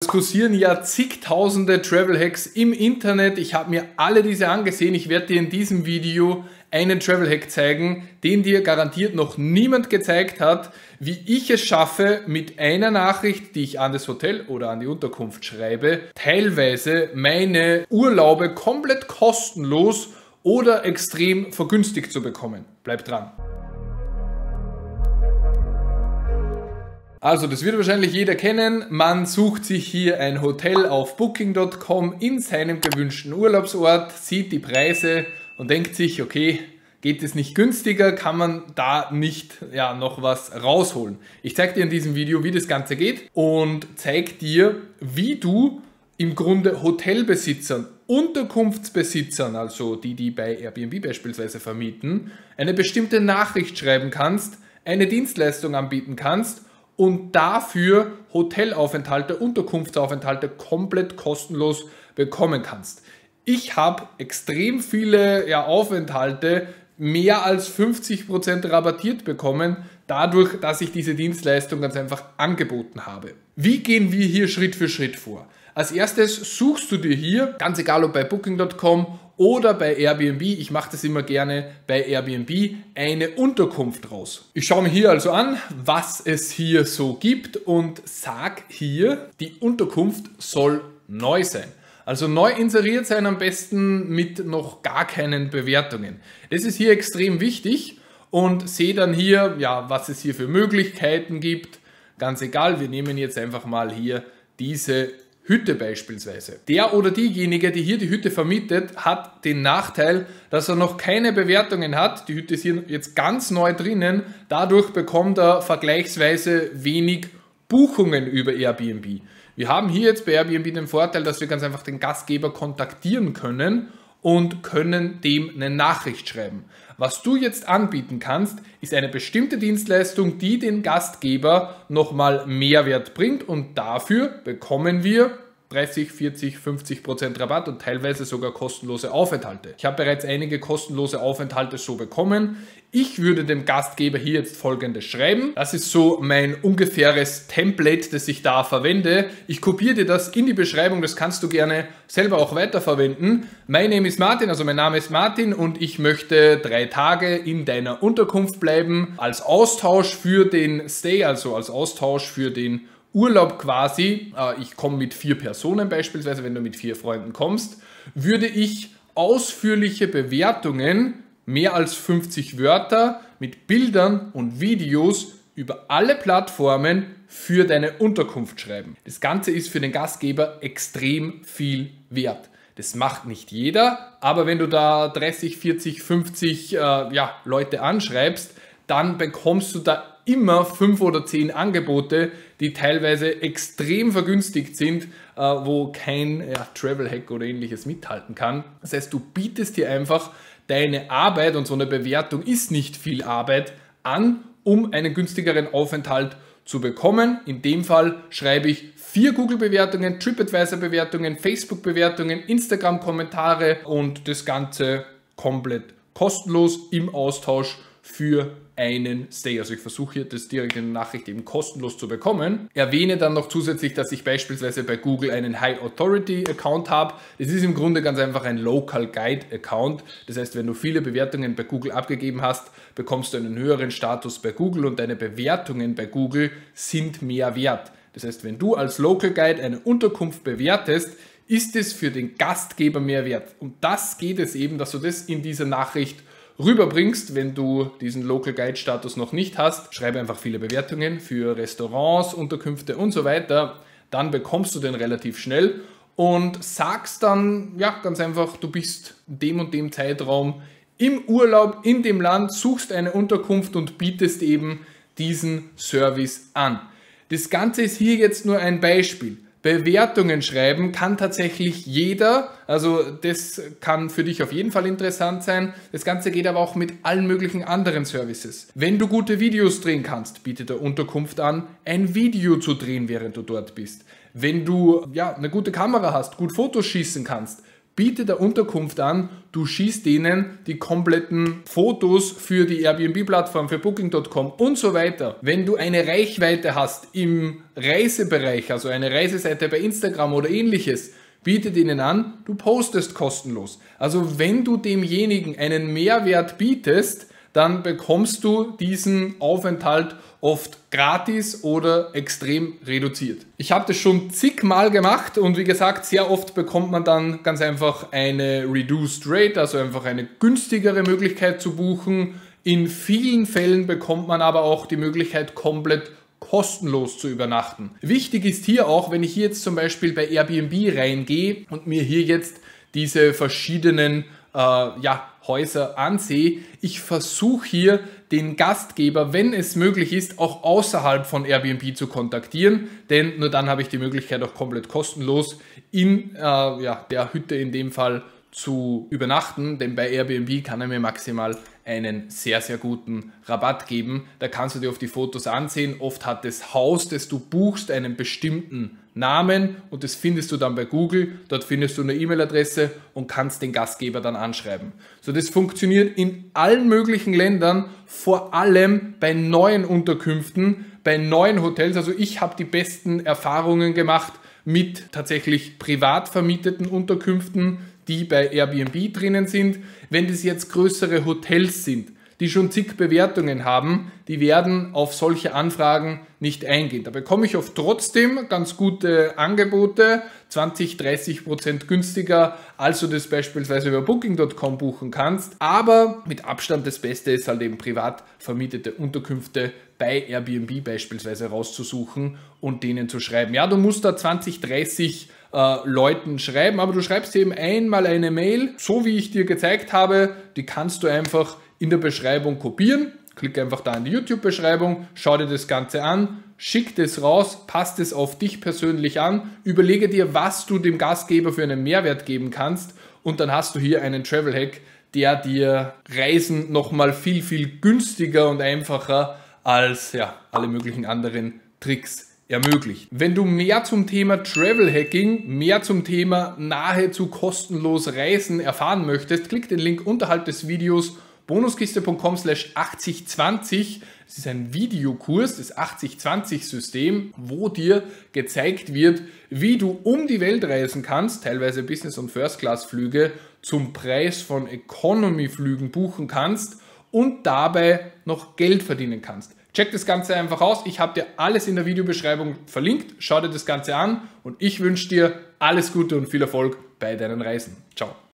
kursieren ja zigtausende Travel Hacks im Internet. Ich habe mir alle diese angesehen. Ich werde dir in diesem Video einen Travel Hack zeigen, den dir garantiert noch niemand gezeigt hat, wie ich es schaffe, mit einer Nachricht, die ich an das Hotel oder an die Unterkunft schreibe, teilweise meine Urlaube komplett kostenlos oder extrem vergünstigt zu bekommen. Bleib dran. Also, das wird wahrscheinlich jeder kennen. Man sucht sich hier ein Hotel auf Booking.com in seinem gewünschten Urlaubsort, sieht die Preise und denkt sich, okay, geht es nicht günstiger, kann man da nicht noch was rausholen. Ich zeige dir in diesem Video, wie das Ganze geht und zeige dir, wie du im Grunde Hotelbesitzern, Unterkunftsbesitzern, also die bei Airbnb beispielsweise vermieten, eine bestimmte Nachricht schreiben kannst, eine Dienstleistung anbieten kannst und dafür Hotelaufenthalte, Unterkunftsaufenthalte komplett kostenlos bekommen kannst. Ich habe extrem viele Aufenthalte mehr als 50% rabattiert bekommen, dadurch, dass ich diese Dienstleistung ganz einfach angeboten habe. Wie gehen wir hier Schritt für Schritt vor? Als erstes suchst du dir hier, ganz egal ob bei Booking.com oder bei Airbnb, ich mache das immer gerne bei Airbnb, eine Unterkunft raus. Ich schaue mir hier also an, was es hier so gibt und sage hier, die Unterkunft soll neu sein. Also neu inseriert sein, am besten mit noch gar keinen Bewertungen. Das ist hier extrem wichtig und sehe dann hier, was es hier für Möglichkeiten gibt. Ganz egal, wir nehmen jetzt einfach mal hier diese Hütte beispielsweise. Der oder diejenige, die hier die Hütte vermietet, hat den Nachteil, dass er noch keine Bewertungen hat. Die Hütte ist hier jetzt ganz neu drinnen. Dadurch bekommt er vergleichsweise wenig Buchungen über Airbnb. Wir haben hier jetzt bei Airbnb den Vorteil, dass wir ganz einfach den Gastgeber kontaktieren können und können dem eine Nachricht schreiben. Was du jetzt anbieten kannst, ist eine bestimmte Dienstleistung, die den Gastgeber nochmal Mehrwert bringt und dafür bekommen wir 30, 40, 50% Rabatt und teilweise sogar kostenlose Aufenthalte. Ich habe bereits einige kostenlose Aufenthalte so bekommen. Ich würde dem Gastgeber hier jetzt Folgendes schreiben. Das ist so mein ungefähres Template, das ich da verwende. Ich kopiere dir das in die Beschreibung, das kannst du gerne selber auch weiterverwenden. My name is Martin, also mein Name ist Martin und ich möchte 3 Tage in deiner Unterkunft bleiben. Als Austausch für den Stay, also als Austausch für den Urlaub quasi, ich komme mit 4 Personen beispielsweise, wenn du mit 4 Freunden kommst, würde ich ausführliche Bewertungen, mehr als 50 Wörter mit Bildern und Videos über alle Plattformen für deine Unterkunft schreiben. Das Ganze ist für den Gastgeber extrem viel wert. Das macht nicht jeder, aber wenn du da 30, 40, 50 Leute anschreibst, dann bekommst du da immer 5 oder 10 Angebote, die teilweise extrem vergünstigt sind, wo kein Travel Hack oder ähnliches mithalten kann. Das heißt, du bietest dir einfach deine Arbeit, und so eine Bewertung ist nicht viel Arbeit, an, um einen günstigeren Aufenthalt zu bekommen. In dem Fall schreibe ich 4 Google-Bewertungen, TripAdvisor-Bewertungen, Facebook-Bewertungen, Instagram-Kommentare und das Ganze komplett kostenlos im Austausch für einen Stay. Also ich versuche hier das direkt in der Nachricht eben kostenlos zu bekommen. Erwähne dann noch zusätzlich, dass ich beispielsweise bei Google einen High Authority Account habe. Das ist im Grunde ganz einfach ein Local Guide Account. Das heißt, wenn du viele Bewertungen bei Google abgegeben hast, bekommst du einen höheren Status bei Google und deine Bewertungen bei Google sind mehr wert. Das heißt, wenn du als Local Guide eine Unterkunft bewertest, ist es für den Gastgeber mehr wert. Und das geht es eben, dass du das in dieser Nachricht rüberbringst. Wenn du diesen Local Guide Status noch nicht hast, schreibe einfach viele Bewertungen für Restaurants, Unterkünfte und so weiter. Dann bekommst du den relativ schnell und sagst dann ganz einfach, du bist in dem und dem Zeitraum im Urlaub in dem Land, suchst eine Unterkunft und bietest eben diesen Service an. Das Ganze ist hier jetzt nur ein Beispiel. Bewertungen schreiben kann tatsächlich jeder, also das kann für dich auf jeden Fall interessant sein. Das Ganze geht aber auch mit allen möglichen anderen Services. Wenn du gute Videos drehen kannst, bietet der Unterkunft an, ein Video zu drehen, während du dort bist. Wenn du eine gute Kamera hast, gut Fotos schießen kannst, biete der Unterkunft an, du schießt denen die kompletten Fotos für die Airbnb-Plattform, für Booking.com und so weiter. Wenn du eine Reichweite hast im Reisebereich, also eine Reiseseite bei Instagram oder ähnliches, biete denen an, du postest kostenlos. Also wenn du demjenigen einen Mehrwert bietest, dann bekommst du diesen Aufenthalt oft gratis oder extrem reduziert. Ich habe das schon zigmal gemacht und wie gesagt, sehr oft bekommt man dann ganz einfach eine Reduced Rate, also einfach eine günstigere Möglichkeit zu buchen. In vielen Fällen bekommt man aber auch die Möglichkeit, komplett kostenlos zu übernachten. Wichtig ist hier auch, wenn ich hier jetzt zum Beispiel bei Airbnb reingehe und mir hier jetzt diese verschiedenen Häuser ansehe, ich versuche hier den Gastgeber, wenn es möglich ist, auch außerhalb von Airbnb zu kontaktieren, denn nur dann habe ich die Möglichkeit, auch komplett kostenlos in der Hütte in dem Fall zu übernachten, denn bei Airbnb kann er mir maximal einen sehr, sehr guten Rabatt geben. Da kannst du dir auf die Fotos ansehen. Oft hat das Haus, das du buchst, einen bestimmten Namen und das findest du dann bei Google. Dort findest du eine E-Mail-Adresse und kannst den Gastgeber dann anschreiben. So, das funktioniert in allen möglichen Ländern, vor allem bei neuen Unterkünften, bei neuen Hotels. Also ich habe die besten Erfahrungen gemacht mit tatsächlich privat vermieteten Unterkünften, die bei Airbnb drinnen sind. Wenn das jetzt größere Hotels sind, die schon zig Bewertungen haben, die werden auf solche Anfragen nicht eingehen. Da bekomme ich oft trotzdem ganz gute Angebote, 20-30% günstiger, als du das beispielsweise über Booking.com buchen kannst. Aber mit Abstand das Beste ist halt eben privat vermietete Unterkünfte bei Airbnb beispielsweise rauszusuchen und denen zu schreiben. Ja, du musst da 20-30 Leuten schreiben, aber du schreibst eben einmal eine Mail, so wie ich dir gezeigt habe, die kannst du einfach in der Beschreibung kopieren. Klick einfach da in die YouTube-Beschreibung, schau dir das Ganze an, schick das raus, passt es auf dich persönlich an, überlege dir, was du dem Gastgeber für einen Mehrwert geben kannst und dann hast du hier einen Travel-Hack, der dir Reisen nochmal viel, viel günstiger und einfacher als alle möglichen anderen Tricks ermöglicht. Wenn du mehr zum Thema Travel Hacking, mehr zum Thema nahezu kostenlos Reisen erfahren möchtest, klick den Link unterhalb des Videos bonuskiste.com/8020. Das ist ein Videokurs, das 80-20-System, wo dir gezeigt wird, wie du um die Welt reisen kannst, teilweise Business- und First-Class-Flüge zum Preis von Economy-Flügen buchen kannst und dabei noch Geld verdienen kannst. Check das Ganze einfach aus. Ich habe dir alles in der Videobeschreibung verlinkt. Schau dir das Ganze an und ich wünsche dir alles Gute und viel Erfolg bei deinen Reisen. Ciao.